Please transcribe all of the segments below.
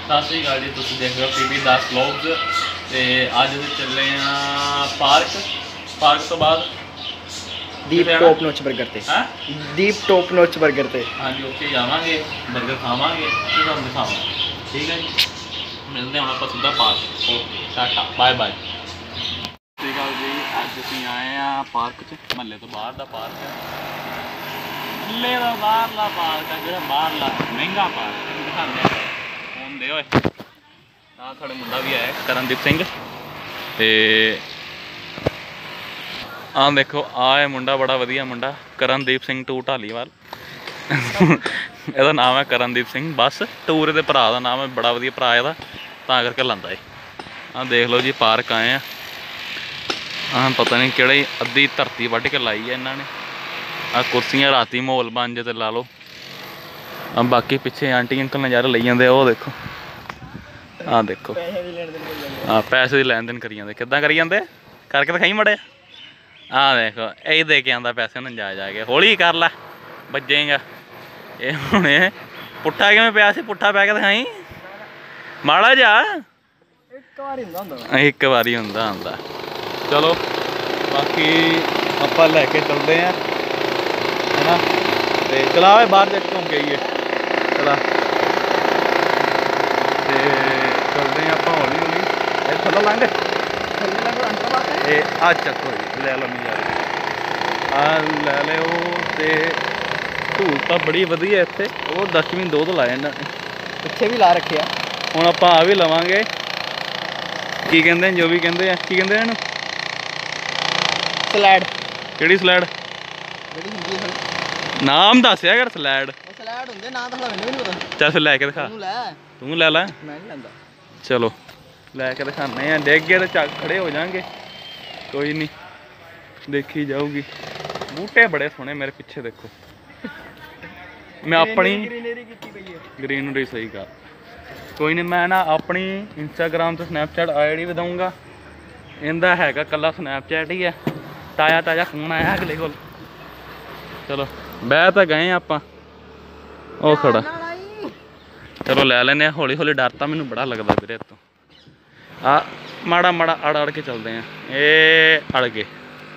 ਸਤਿ ਸ਼੍ਰੀ ਅਕਾਲ ਜੀ, ਤੁਸੀਂ ਦੇਖ ਰਹੇ ਹੋ PB दास व्लॉग्स ਤੇ ਅੱਜ ਅਸੀਂ ਚੱਲੇ ਆ ਪਾਰਕ ਤੋਂ ਬਾਅਦ ਦੀਪ ਟੌਪ ਨੋਚ 버ਗਰ ਤੇ। ਹੈ ਦੀਪ ਟੌਪ ਨੋਚ 버ਗਰ ਤੇ। ਹਾਂਜੀ, ਉੱਥੇ ਜਾਵਾਂਗੇ, 버ਗਰ ਖਾਵਾਂਗੇ ਤੇ ਤੁਹਾਨੂੰ ਦਿਖਾਵਾਂਗੇ। ਠੀਕ ਹੈ ਜੀ, ਮਿਲਦੇ ਹਾਂ ਆਪਾਂ ਸਿੱਧਾ park. Okay, tata, bye bye. ਸਤਿ ਸ਼੍ਰੀ ਅਕਾਲ ਜੀ, ਅੱਜ ਅਸੀਂ ਆਏ ਆ ਪਾਰਕ 'ਚ। ਮਹੱਲੇ ਤੋਂ ਬਾਹਰ ਦਾ ਪਾਰਕ ਹੈ, ਮਹੱਲੇ ਦਾ ਬਾਹਰਲਾ ਪਾਰਕ ਹੈ, ਜਿਹੜਾ ਬਾਹਰਲਾ ਮਹਿੰਗਾ ਪਾਰਕ ਹੈ। ਦਿਖਾਉਂਦੇ ਆ ਹੁੰਦੇ ਓਏ। ਆਹ ਸਾਡੇ ਮੁੰਡਾ ਵੀ ਆਇਆ, ਕਰਨਦੀਪ ਸਿੰਘ। ਤੇ ਆਹ ਦੇਖੋ, ਆਹ ਮੁੰਡਾ ਬੜਾ ਵਧੀਆ ਮੁੰਡਾ, ਕਰਨਦੀਪ ਸਿੰਘ ਟੂ ਢਾਲੀਵਾਲ। ਇਹਦਾ ਨਾਮ ਹੈ ਕਰਨਦੀਪ ਸਿੰਘ। ਬਸ ਟੂਰ ਇਹਦੇ ਭਰਾ ਦਾ ਨਾਮ ਹੈ, ਬੜਾ ਵਧੀਆ ਭਰਾ ਇਹਦਾ, ਤਾਂ ਕਰਕੇ ਲਾਂਦਾ ਏ। ਆਹ ਦੇਖ ਲਓ ਜੀ, ਪਾਰਕ ਆਏ ਆ। ਆਹ ਪਤਾ ਨਹੀਂ ਕਿਹੜੀ ਅੱਧੀ ਧਰਤੀ ਵੱਢ ਕੇ ਲਾਈ ਹੈ ਇਹਨਾਂ ਨੇ। ਆਹ ਕੁਰਸੀਆਂ ਰਾਤੀ ਮਾਹੌਲ ਬਣ ਜੇ ਤੇ ਲਾ ਲਓ। ਆ ਬਾਕੀ ਪਿੱਛੇ ਆਂਟੀ ਅੰਕਲ ਨਜ਼ਾਰੇ ਲਈ ਜਾਂਦੇ ਆ, ਉਹ ਦੇਖੋ। ਆਹ ਦੇਖੋ, ਹਾਂ ਪੈਸੇ ਦੀ ਲੈਣ ਦੇਣ ਕਰੀ ਜਾਂਦੇ। ਕਿੱਦਾਂ ਕਰੀ ਜਾਂਦੇ? ਕਰਕੇ ਦਿਖਾਈ ਮੜੇ। ਆਹ ਦੇਖੋ, ਇਹ ਦੇ ਕੇ ਆਉਂਦਾ ਪੈਸੇ ਨੂੰ ਜਾ ਕੇ। ਹੌਲੀ ਕਰ ਲੈ, ਵੱਜੇਗਾ। ਇਹ ਹੁਣ ਪੁੱਠਾ ਕਿਵੇਂ ਪਿਆ ਸੀ? ਪੁੱਠਾ ਪੈ ਕੇ ਦਿਖਾਈ ਮਾੜਾ ਜਾ। ਇੱਕ ਵਾਰੀ ਹੁੰਦਾ। ਚਲੋ ਬਾਕੀ ਆਪਾਂ ਲੈ ਕੇ ਚੱਲਦੇ ਹਾਂ, ਹੈ ਨਾ। ਤੇ ਚਲਾ ਓਏ ਬਾਹਰ ਜਾ ਕੇ ਘੁੰਮ ਕੇ ਆਈਏ। ਚਲਾ ਤੇ ਚੱਲਦੇ ਹਾਂ ਆਪਾਂ ਹੌਲੀ ਹੌਲੀ। ਇਹ ਥੱਲੋਂ ਲੰਘ ਇਹ ਆ ਚੱਕੋ ਜੀ, ਲੈ ਲਓ ਨਜ਼ਾਰੇ। ਆ ਲੈ ਲਿਓ। ਤੇ ਧੂਲ ਤਾਂ ਬੜੀ ਵਧੀਆ ਇੱਥੇ। ਉਹ ਡਸਟਬਿਨ ਦੋ ਲਾਏ ਇਹਨਾਂ ਨੇ, ਪਿੱਛੇ ਵੀ ਲਾ ਰੱਖਿਆ। ਹੁਣ ਆਪਾਂ ਆ ਵੀ ਲਵਾਂਗੇ। ਕੀ ਕਹਿੰਦੇ ਜੋ ਵੀ ਕਹਿੰਦੇ ਆ, ਕੀ ਕਹਿੰਦੇ ਇਹਨੂੰ? ਸਲੈਡ। ਕਿਹੜੀ ਸਲੈਡ? ਜਿਹੜੀ ਹੁੰਦੀ ਹੈ ਨਾਮ ਦੱਸਿਆ ਕਰ। ਸਲੈਡ ਸਲੈਡ ਹੁੰਦੇ, ਨਾਂ ਤਾਂ ਮੈਨੂੰ ਵੀ ਨਹੀਂ ਪਤਾ। ਚੱਲ ਫਿਰ ਲੈ ਕੇ ਦਿਖਾ। ਤੂੰ ਲੈ ਲੈ, ਮੈਂ ਨਹੀਂ ਲੈਂਦਾ। ਚਲੋ ਲੈ ਕੇ ਦਿਖਾਉਂਦੇ ਆ। ਡਿੱਗ ਗਏ ਤੇ ਚੱਕ ਖੜੇ ਹੋ ਜਾਣਗੇ, ਕੋਈ ਨਹੀਂ, ਦੇਖੀ ਜਾਊਗੀ। ਬੂਟੇ ਬੜੇ ਸੋਹਣੇ ਮੇਰੇ ਪਿੱਛੇ ਦੇਖੋ। ਮੈਂ ਆਪਣੀ ਗਰੀਨਰੀ ਸਹੀ ਕਰ। ਕੋਈ ਨਹੀਂ, ਮੈਂ ਨਾ ਆਪਣੀ ਇੰਸਟਾਗ੍ਰਾਮ ਤੇ ਸਨੈਪਚੈਟ ID ਵੀ ਦਊਂਗਾ। ਇਹਦਾ ਹੈਗਾ ਕੱਲਾ ਸਨੈਪਚੈਟ ਹੀ ਹੈ। ਤਾਜ਼ਾ ਫੋਨ ਆਇਆ ਅਗਲੇ ਕੋਲ। ਚਲੋ ਬਹਿ ਤਾਂ ਗਏ ਆਪਾਂ, ਉਹ ਖੜਾ। ਚਲੋ ਲੈ ਲੈਂਦੇ ਹਾਂ ਹੌਲੀ ਹੌਲੀ। ਡਰ ਤਾਂ ਮੈਨੂੰ ਬੜਾ ਲੱਗਦਾ ਵੀਰੇ ਇੱਥੋਂ। ਆ ਮਾੜਾ ਅੜ ਕੇ ਚੱਲਦੇ ਆ। ਇਹ ਅੜ ਗਏ,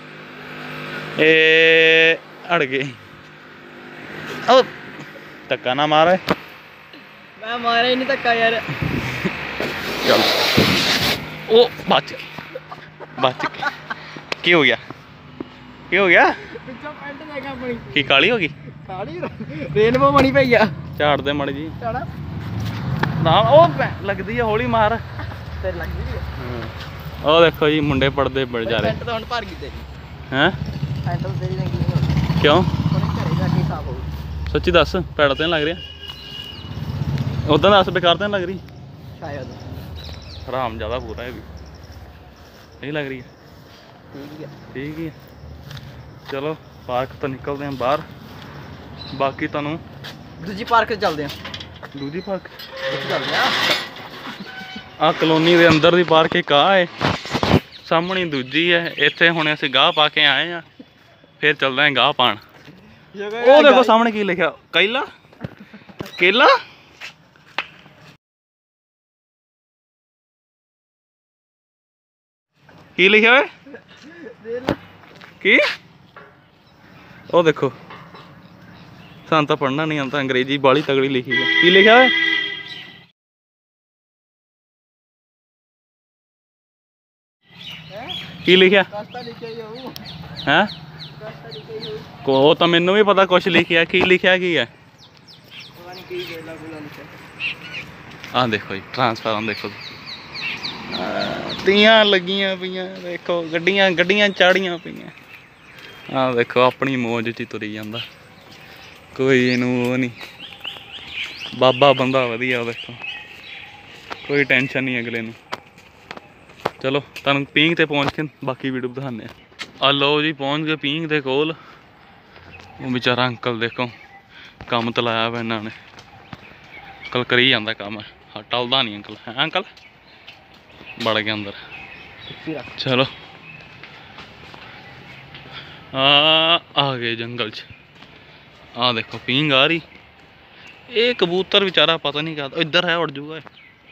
ਇਹ ਅੜ ਗਏ। ਉਹ ਧੱਕਾ ਨਾ ਮਾਰ। ਮੈਂ ਮਾਰਿਆ ਹੀ ਨਹੀਂ ਧੱਕਾ ਯਾਰ। ਚਲ ਉਹ ਬਚ ਗਈ। ਕੀ ਹੋ ਗਿਆ? ਪਿੱਛੋਂ ਪੈਂਟ ਦੇਖ ਆਪਣੀ। ਕੀ ਕਾਲੀ ਹੋ ਗਈ? ਕਾਲੀ ਰੇਨਬੋ ਬਣੀ ਪਈ ਆ। ਝਾੜ ਦੇ ਮਾੜੀ ਜੀ ਨਾ, ਉਹ ਲੱਗਦੀ ਆ। ਹੌਲੀ ਮਾਰ ਤੇ ਲੱਗਦੀ ਆ। ਉਹ ਦੇਖੋ ਜੀ, ਮੁੰਡੇ ਪੜਦੇ ਬੇਚਾਰੇ। ਪੈਂਟ ਤਾਂ ਹੁਣ ਭਰ ਗਈ ਤੇਰੀ। ਹੈਂ? ਪੈਂਟ ਤੇਰੀ ਰੰਗੀ ਨਹੀਂ ਹੋਣੀ। ਕਿਉਂ? ਉਹਨੇ ਘਰੇ ਜਾ ਕੇ ਸਾਫ ਹੋਊ। ਸੱਚੀ ਦੱਸ, ਪੈੜ ਤੇ ਨਹੀਂ ਲੱਗ ਰਿਹਾ? ਉਦਾਂ ਦੱਸ, ਬੇਕਾਰ ਤਾਂ ਨਹੀਂ ਲੱਗ ਰਹੀ? ਸ਼ਾਇਦ ਹਰਾਮ ਜ਼ਿਆਦਾ ਪੂਰਾ ਇਹ ਵੀ ਨਹੀਂ ਲੱਗ ਰਹੀ ਹੈ। ਠੀਕ ਹੀ ਹੈ। ਚਲੋ ਪਾਰਕ ਤੋਂ ਨਿਕਲਦੇ ਹਾਂ ਬਾਹਰ। ਬਾਕੀ ਤੁਹਾਨੂੰ ਦੂਜੀ ਪਾਰਕ 'ਚ ਚੱਲਦੇ ਆ। ਦੂਜੀ ਪਾਰਕ ਚੱਲਦੇ ਆ। ਆਹ ਕਲੋਨੀ ਦੇ ਅੰਦਰ ਦੀ ਪਾਰਕ ਇੱਕ ਆ ਹੈ, ਸਾਹਮਣੇ ਦੂਜੀ ਹੈ। ਇੱਥੇ ਹੁਣ ਅਸੀਂ ਗਾਹ ਪਾ ਕੇ ਆਏ ਆ, ਫਿਰ ਚੱਲਦੇ ਹਾਂ ਗਾਹ ਪਾਣ। ਉਹ ਦੇਖੋ ਸਾਹਮਣੇ ਕੀ ਲਿਖਿਆ? ਕੇਲਾ ਕੀ ਲਿਖਿਆ ਓਏ? ਕੀ? ਉਹ ਦੇਖੋ, ਸਾਨੂੰ ਤਾਂ ਪੜ੍ਹਨਾ ਨਹੀਂ ਆਉਂਦਾ, ਅੰਗਰੇਜ਼ੀ ਬਾਹਲੀ ਤਗੜੀ ਲਿਖੀ ਹੈ। ਕੀ ਲਿਖਿਆ ਓਏ? ਕੀ ਲਿਖਿਆ ਹੈ? ਉਹ ਤਾਂ ਮੈਨੂੰ ਵੀ ਪਤਾ ਕੁਛ ਲਿਖਿਆ। ਕੀ ਲਿਖਿਆ ਕੀ ਹੈ? ਆਹ ਦੇਖੋ ਜੀ, ਟਰਾਂਸਫਾਰਮ ਦੇਖੋ, ਤੀਆਂ ਲੱਗੀਆਂ ਪਈਆਂ। ਦੇਖੋ ਗੱਡੀਆਂ ਚਾੜੀਆਂ ਪਈਆਂ। ਆਹ ਦੇਖੋ, ਆਪਣੀ ਮੌਜ 'ਚ ਹੀ ਤੁਰੀ ਜਾਂਦਾ, ਕੋਈ ਇਹਨੂੰ ਉਹ ਨਹੀਂ। ਬਾਬਾ ਬੰਦਾ ਵਧੀਆ। ਉਹ ਦੇਖੋ, ਕੋਈ ਟੈਨਸ਼ਨ ਨਹੀਂ ਅਗਲੇ ਨੂੰ। ਚਲੋ ਤੁਹਾਨੂੰ ਪੀਂਘ ਤੇ ਪਹੁੰਚ ਕੇ ਬਾਕੀ ਵੀਡੀਓ ਦਿਖਾਉਂਦੇ ਆ। ਲਓ ਜੀ, ਪਹੁੰਚ ਗਏ ਪੀਂਘ ਦੇ ਕੋਲ। ਉਹ ਵਿਚਾਰਾ ਅੰਕਲ ਦੇਖੋ, ਕੰਮ ਤੇ ਲਾਇਆ ਵਾ ਇਹਨਾਂ ਨੇ। ਅੰਕਲ ਕਰੀ ਜਾਂਦਾ ਕੰਮ, ਟਲਦਾ ਨਹੀਂ ਅੰਕਲ। ਹੈ ਅੰਕਲ? ਵੜ ਗਿਆ ਅੰਦਰ। ਚਲੋ ਆ ਗਏ ਜੰਗਲ 'ਚ। ਆਹ देखो पींग आ रही। ये कबूतर बेचारा पता नहीं क्या इधर है, उड़ जूगा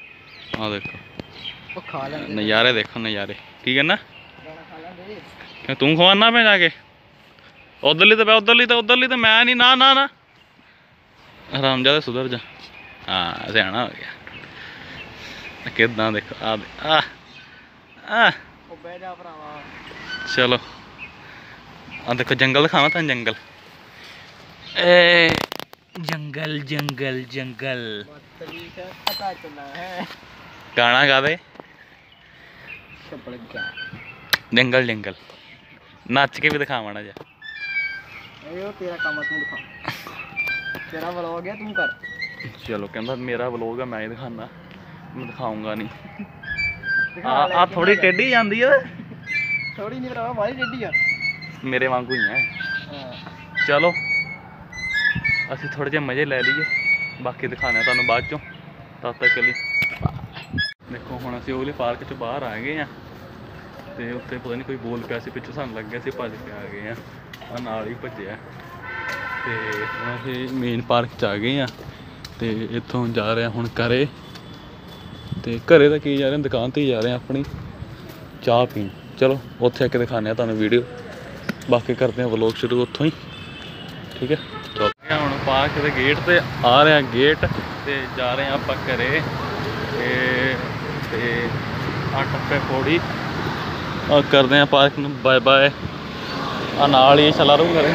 ਆ ਦੇਖੋ ਉਹ ਖਾ ਲੈਂਦੇ ਨਜ਼ਾਰੇ ਦੇਖੋ ਨਜ਼ਾਰੇ, ਠੀਕ ਹੈ ਨਾ। ਦਾਣਾ ਖਾ ਲੈਂਦੇ। ਕਿ ਤੂੰ ਖਵਾਨਾ ਮੈਂ ਜਾ ਕੇ ਉਧਰਲੀ ਤਾਂ ਉਧਰਲੀ ਤਾਂ ਮੈਂ ਨਹੀਂ, ਨਾ ਨਾ ਨਾ ਹਰਾਮਜ਼ਾਦਾ ਸੁਧਰ ਜਾ। ਹਾਂ ਸਿਆਣਾ ਹੋ ਗਿਆ। ਕਿੱਦਾਂ ਦੇਖੋ ਆ ਆ ਉਹ ਬਹਿ ਜਾ ਭਰਾਵਾ। ਚਲੋ ਆ ਦੇਖੋ ਜੰਗਲ ਦਿਖਾਵਾਂ ਤਾਂ ਜੰਗਲ, ਏ ਜੰਗਲ ਜੰਗਲ ਜੰਗਲ। बदतमीज है, पता चला है। ਗਾਣਾ ਗਾ ਦੇ चप्पल क्या जंगल जंगल, नच के भी दिखावा ना जा। यो तेरा काम है, तू दिखा। तेरा व्लॉग है, तू कर। चलो कहता मेरा व्लॉग है मैं ही दिखाना, मैं दिखाऊंगा नहीं। दिखा ले, आ थोड़ी टेढ़ी जाती है, थोड़ी नहीं भरावा, बड़ी टेढ़ी है। मेरे वांगू ही है। हाँ। चलो ਅਸੀਂ ਥੋੜੇ ਜਿਹੇ ਮਜ਼ੇ ਲੈ ਲਈਏ, ਬਾਕੀ ਦਿਖਾਣਾ ਤੁਹਾਨੂੰ ਬਾਅਦ ਚੋਂ। ਤਦ ਤੱਕ ਲਈ ਦੇਖੋ ਹੁਣ ਅਸੀਂ ਉਹਲੇ ਪਾਰਕ 'ਚ ਬਾਹਰ ਆ ਗਏ ਆ, ਤੇ ਉੱਥੇ ਪਤਾ ਨਹੀਂ ਕੋਈ ਬੋਲ ਪਿਆ ਸੀ ਪਿੱਛੋਂ, ਸਾਨੂੰ ਲੱਗਿਆ ਸੀ ਭੱਜ ਕੇ ਆ ਗਏ ਆ, ਆ ਨਾਲ ਹੀ ਭੱਜਿਆ। ਤੇ ਹੁਣ ਅਸੀਂ ਮੇਨ ਪਾਰਕ 'ਚ ਆ ਗਏ ਆ, ਤੇ ਇੱਥੋਂ ਜਾ ਰਹੇ ਹੁਣ ਘਰੇ। ਤੇ ਘਰੇ ਤਾਂ ਕੀ ਜਾ ਰਹੇ, ਦੁਕਾਨ 'ਤੇ ਹੀ ਜਾ ਰਹੇ ਆ ਆਪਣੀ ਚਾਹ ਪੀਣ। ਚਲੋ ਉੱਥੇ ਆ ਕੇ ਦਿਖਾਉਂਦੇ ਆ ਤੁਹਾਨੂੰ ਵੀਡੀਓ, ਬਾਕੀ ਕਰਦੇ ਆ ਵਲੋਗ ਸ਼ੁਰੂ ਉੱਥੋਂ ਹੀ, ਠੀਕ ਹੈ। ਚਲੋ ਹੁਣ ਪਾਰਕ ਦੇ ਗੇਟ ਤੇ ਆ ਰਹੇ ਆ, ਗੇਟ ਤੇ ਜਾ ਰਹੇ ਆ ਆਪਾਂ ਘਰੇ। ਤੇ ਆ ਟੱਪੇ ਫੋੜੀ ਆ ਕਰਦੇ ਆ ਪਾਰਕ ਨੂੰ ਬਾਏ ਬਾਏ। ਆ ਨਾਲ ਹੀ ਚਲਾ ਰੂ ਘਰੇ।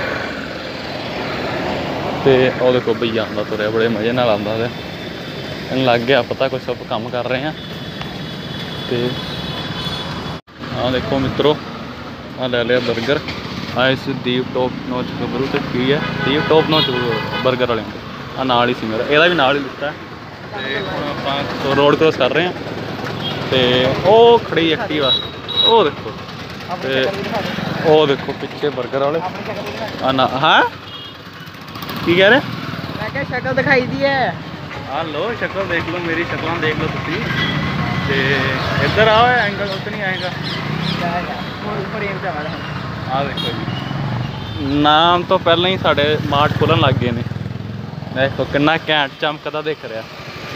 ਤੇ ਉਹ ਦੇਖੋ ਭਈਆ ਆਉਂਦਾ ਤੁਰਿਆ, ਬੜੇ ਮਜ਼ੇ ਨਾਲ ਆਉਂਦਾ, ਤੇ ਇਹਨੂੰ ਲੱਗ ਗਿਆ ਪਤਾ ਕੁਛ ਆਪਾਂ ਕੰਮ ਕਰ ਰਹੇ ਆ। ਤੇ ਆ ਦੇਖੋ ਮਿੱਤਰੋ, ਆ ਲੈ ਲਿਆ ਬਰਗਰ। ਆਏ ਸੀ ਦੀਪ ਟੋਪ ਨੋਚ ਗੱਭਰੂ, ਤੇ ਕੀ ਹੈ ਦੀਪ ਟੋਪ ਨੋਚ ਬਰਗਰ ਵਾਲਿਆਂ ਦੇ। ਆ ਨਾਲ ਹੀ ਸੀ ਮੇਰਾ, ਇਹਦਾ ਵੀ ਨਾਲ ਹੀ ਲਿੱਤਾ। ਤੇ ਹੁਣ ਆਪਾਂ ਰੋਡ ਕ੍ਰੋਸ ਕਰ ਰਹੇ ਹਾਂ, ਤੇ ਉਹ ਖੜੀ ਐਕਟਿਵਾ ਉਹ ਦੇਖੋ, ਤੇ ਉਹ ਦੇਖੋ ਪਿੱਛੇ ਬਰਗਰ ਵਾਲੇ। ਆ ਨਾ ਹਾਂ ਕੀ ਕਹਿ ਰਹੇ? मैं क्या शक्ल दिखाई दी है। ਆ ਲੋ ਸ਼ਕਲ ਦੇਖ ਲਓ, ਮੇਰੀ ਸ਼ਕਲਾਂ ਦੇਖ ਲਓ ਤੁਸੀਂ। ਤੇ ਇੱਧਰ ਆਓ, ਐਂਗਲ ਉੱਤੇ ਨਹੀਂ ਆਏਗਾ। ਆ ਦੇਖੋ ਜੀ, ਨਾਮ ਤੋਂ ਪਹਿਲਾਂ ਹੀ ਸਾਡੇ ਮਾਰਟ ਖੁੱਲ੍ਹਣ ਲੱਗ ਗਏ ਨੇ। ਦੇਖੋ ਕਿੰਨਾ ਘੈਂਟ ਚਮਕਦਾ ਦਿਖ ਰਿਹਾ।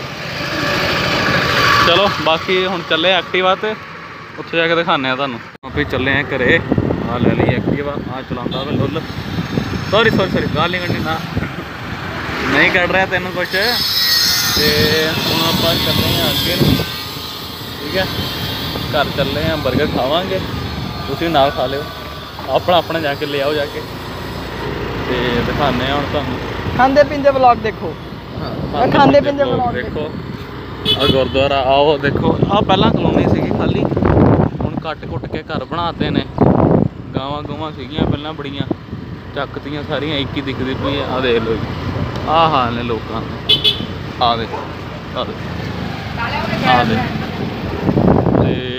ਚਲੋ ਬਾਕੀ ਹੁਣ ਚੱਲੇ ਐਕਟਿਵਾ ਤੇ, ਉੱਥੇ ਜਾ ਕੇ ਦਿਖਾਉਂਦੇ ਆ ਤੁਹਾਨੂੰ। ਆਪੇ ਚੱਲੇ ਆ ਘਰੇ। ਆ ਲੈ ਲਈ ਐਕਟਿਵਾ, ਆ ਚਲਾਉਂਦਾ ਵਾ ਲੁੱਲ। ਸੌਰੀ ਗਾਲ ਨਹੀਂ ਕੱਢਣੀ, ਨਾ ਨਹੀਂ ਕੱਢ ਰਿਹਾ ਤੈਨੂੰ ਕੁਛ। ਤੇ ਹੁਣ ਆਪਾਂ ਚੱਲੇ ਆ ਅੱਗੇ ਨੂੰ, ਠੀਕ ਹੈ। ਘਰ ਚੱਲੇ ਆ, ਬਰਗਰ ਖਾਵਾਂਗੇ, ਤੁਸੀਂ ਨਾਲ ਖਾ ਲਿਓ। अपना जाके ले आओ जाके, ते दिखाने ਹੁਣ ਤੁਹਾਨੂੰ खांदे पींदे व्लॉग देखो। खांदे पींदे व्लॉग देखो। आ गुरुद्वारा आओ देखो। आ पहला कलोनी सीगी खाली, ਹੁਣ ਕੱਟ ਕੁੱਟ ਕੇ ਘਰ ਬਣਾਤੇ ਨੇ। ਗਾਵਾਂ ਗੂਵਾਂ ਸੀਗੀਆਂ ਪਹਿਲਾਂ ਬੜੀਆਂ, ਚੱਕਤੀਆਂ ਸਾਰੀਆਂ, ਇੱਕ ਹੀ ਦਿਖਦੀ ਪਈ ਆ। ਆ ਦੇਖ ਲਓ ਜੀ, ਆ ਹਾਲ ਨੇ ਲੋਕਾਂ ਦੇ। ਆ ਦੇਖੋ ਆ ਦੇਖੋ ਆ ਦੇਖੋ। ਤੇ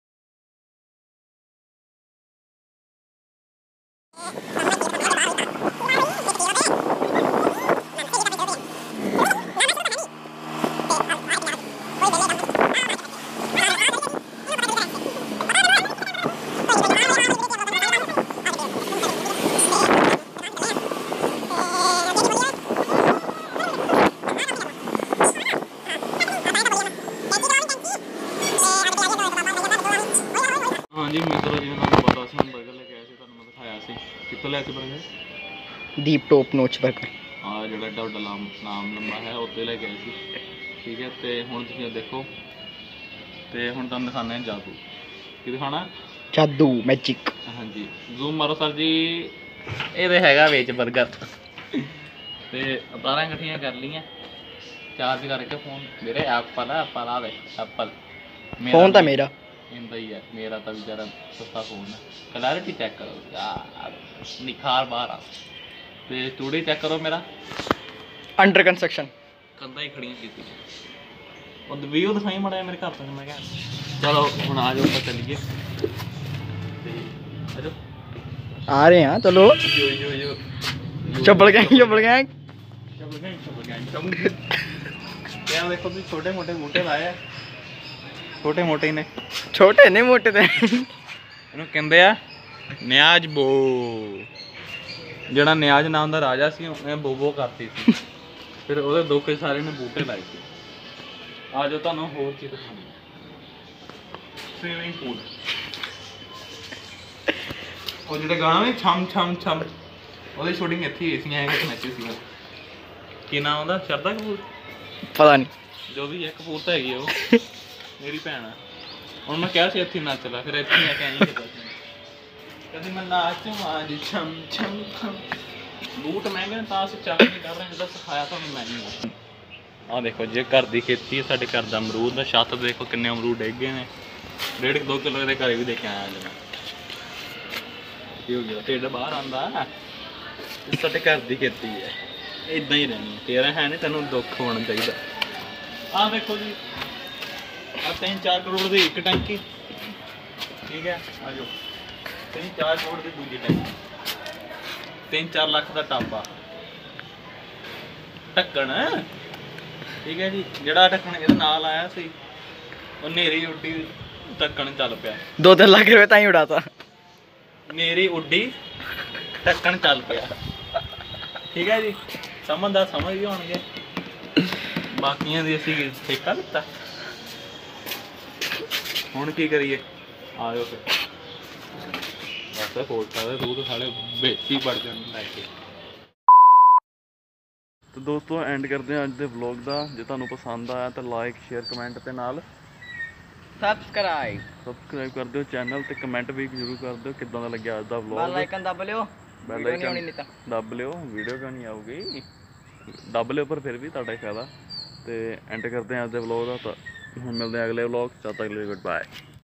ਹਾਂਜੀ ਮਿੱਤਰੋ, ਜਿਵੇਂ ਤੁਹਾਨੂੰ ਪਤਾ ਸੀ ਹੁਣ ਬਰਗਰ ਲੈ ਕੇ ਆਏ ਸੀ, ਤੁਹਾਨੂੰ ਮੈਂ ਦਿਖਾਇਆ ਸੀ। ਕਿੱਥੋਂ ਲਿਆ ਸੀ burger? Deep top notch burger. ਆ ਜਿਹੜਾ ਤੁਹਾਡਾ ਨਾਮ ਲੰਬਾ ਹੈ ਉੱਤੇ ਲੈ ਕੇ ਆਏ ਸੀ, ਠੀਕ ਹੈ। ਤੇ ਹੁਣ ਤੁਸੀਂ ਦੇਖੋ, ਤੇ ਹੁਣ ਤੁਹਾਨੂੰ ਦਿਖਾਉਂਦੇ ਹਾਂ ਜਾਦੂ। ਕੀ ਦਿਖਾਉਣਾ? जादू मैजिक। ਹਾਂਜੀ ਜ਼ੂਮ ਮਾਰੋ ਸਰ ਜੀ। ਇਹਦੇ ਹੈਗਾ ਵਿੱਚ ਬਰਗਰ, ਤੇ ਤਾਰਾਂ ਇਕੱਠੀਆਂ ਕਰ ਲਈਆਂ, ਚਾਰਜ ਕਰਕੇ ਫੋਨ। ਮੇਰੇ ਐਪਲ ਆ, ਐਪਲ ਆ ਦੇ ਐਪਲ। फोन था मेरा। ਇੰਦਾ ਹੀ ਹੈ, ਮੇਰਾ ਤਾਂ ਵਿਚਾਰਾ ਸਸਤਾ ਫੋਨ ਹੈ। ਕਲੈਰਿਟੀ ਚੈੱਕ ਕਰੋ ਯਾਰ, ਨਿਖਾਰ ਬਾਹਰ ਆ। ਤੇ ਸਟੂਡੀਓ ਚੈੱਕ ਕਰੋ ਮੇਰਾ, अंडर कंस्ट्रक्शन। ਕੰਧਾਂ ਹੀ ਖੜੀਆਂ ਕੀਤੀ। ਉਹ ਵੀਡੀਓ ਦਿਖਾਈ ਮਾੜਾ ਮੇਰੇ ਘਰ ਤੋਂ। ਮੈਂ ਕਿਹਾ ਚਲੋ ਹੁਣ ਆ ਜਾਓ, ਆਪਾਂ ਚੱਲੀਏ। ਤੇ ਆ ਜਾਓ। आ रहे हैं चलो। चप्पल गैंग चप्पल गैंग। यार देखो भी छोटे मोटे बूटे लाए, छोटे मोटे ने, छोटे नहीं मोटे थे। ਇਹਨੂੰ ਕਹਿੰਦੇ ਆ ਨਿਆਜ਼ ਬੋ। ਜਿਹੜਾ ਨਿਆਜ਼ ਨਾਮ ਦਾ ਰਾਜਾ ਸੀ, ਉਹਨੇ ਬੋਬੋ ਕਰਤੀ ਸੀ, ਫਿਰ ਉਹਦੇ ਦੁੱਖ ਸਾਰੇ ਨੇ ਬੂਟੇ ਲਾਏ ਸੀ। ਆ ਜਾਓ ਤੁਹਾਨੂੰ ਹੋਰ ਚੀਜ਼ ਦਿਖਾਉਣੀ ਹੈ। ਸਵੀਮਿੰਗ ਪੂਲ, ਉਹ ਜਿਹੜਾ ਗਾਣਾ ਨਹੀਂ ਛਮ ਛਮ ਛਮ, ਉਹਦੀ ਸ਼ੂਟਿੰਗ ਇੱਥੇ ਹੀ ਹੋਈ ਸੀ। ਐਂ ਕਿ ਨੱਚੇ ਸੀ। ਕੀ ਨਾਮ ਉਹਦਾ? ਸ਼ਰਦਾ ਕਪੂਰ, ਪਤਾ ਨਹੀਂ ਜੋ ਵੀ ਹੈ। ਕਪੂਰ ਤਾਂ ਹੈਗੀ ਉਹ, ਮੇਰੀ ਭੈਣ ਆ। ਹੁਣ ਮੈਂ ਕਿਹਾ ਸੀ ਇੱਥੇ ਨੱਚ ਲਾ, ਫਿਰ ਇੱਥੇ ਆ ਕੇ ਐਂ ਕੀਤਾ ਸੀ। ਕਹਿੰਦੀ ਮੈਂ ਨਾਚੂ ਅੱਜ ਛਮ ਛਮ ਛਮ। ਬੂਟ ਮਹਿੰਗੇ ਨੇ ਤਾਂ ਅਸੀਂ ਚੱਕ ਨਹੀਂ ਕਰ ਰਹੇ, ਜਿੱਦਾਂ ਸਿਖਾਇਆ ਤੁਹਾਨੂੰ ਮੈਂ ਨਹੀਂ। ਆਹ ਦੇਖੋ ਜੇ ਘਰ ਦੀ ਖੇਤੀ ਹੈ, ਸਾਡੇ ਘਰ ਦਾ ਅਮਰੂਦ ਦਾ ਛੱਤ ਦੇਖੋ ਕਿੰਨੇ ਅਮਰੂਦ ਡਿੱਗ ਗਏ ਨੇ। 1.5-2 ਕਿਲੋ ਦੇ ਘਰੇ ਵੀ ਦੇ ਕੇ ਆਇਆ ਅੱਜ ਮੈਂ। ਕੀ ਹੋ ਗਿਆ? ਢਿੱਡ ਬਾਹਰ ਆਉਂਦਾ। ਸਾਡੇ ਘਰ ਦੀ ਖੇਤੀ ਹੈ, ਇਦਾਂ ਹੀ ਰਹਿਣੀ। ਤੇਰਾ ਹੈ ਨਹੀਂ, ਤੈਨੂੰ ਦੁੱਖ ਹੋਣਾ ਚਾਹੀਦਾ। ਆਹ ਦੇਖੋ ਜੀ, ਆਹ 3-4 ਕਰੋੜ ਦੀ ਇੱਕ ਟੈਂਕੀ, ਠੀਕ ਹੈ। ਆ ਜਾਓ, 3-4 ਕਰੋੜ ਦੀ ਦੂਜੀ ਟੈਂਕੀ, 3-4 ਲੱਖ ਦਾ ਟਾਪਾ, ਢੱਕਣ, ਠੀਕ ਹੈ ਜੀ। ਜਿਹੜਾ ਢੱਕਣ ਇਹਦੇ ਨਾਲ ਆਇਆ ਸੀ, ਉਹ ਨੇਰੀ ਉੱਡੀ, ਢੱਕਣ ਚੱਲ ਪਿਆ। 2-3 ਲੱਖ ਰੁਪਏ ਤਾਂ ਹੀ ਉਡਾਤਾ। ਨੇਰੀ ਉੱਡੀ, ਢੱਕਣ ਚੱਲ ਪਿਆ, ਠੀਕ ਹੈ ਜੀ। ਸਮਝਦਾਰ ਸਮਝ ਵੀ ਹੋਣਗੇ। ਬਾਕੀਆਂ ਦੀ ਅਸੀਂ ਠੇਕਾ ਲਿੱਤਾ। ਹੁਣ ਕੀ ਕਰੀਏ? ਆ ਜਾਓ ਫਿਰ। ਬਸ ਹੋਰ ਸਾਰੇ ਤੂੰ ਤਾਂ ਸਾਲੇ ਵਿੱਚ ਹੀ ਵੜ ਜਾਂਦੇ ਲੈ ਕੇ। तो दोस्तों एंड करते हैं अज के व्लॉग का। जो तुहानू पसंद आया तो लाइक शेयर कमेंट के नाल सबसक्राइब कर दो चैनल ते कमेंट भी जरूर कर दो किदां दा लग्या अज दा व्लॉग। बेल आइकन दब लियो, बेल आइकन दब लियो, वीडियो क्यों नहीं आऊगी? दब लियो पर फिर भी तुहाडा फायदा। तो एंड करते हैं अज के व्लॉग का। हुण मिलते हैं अगले व्लॉग। तद तक गुड बाय।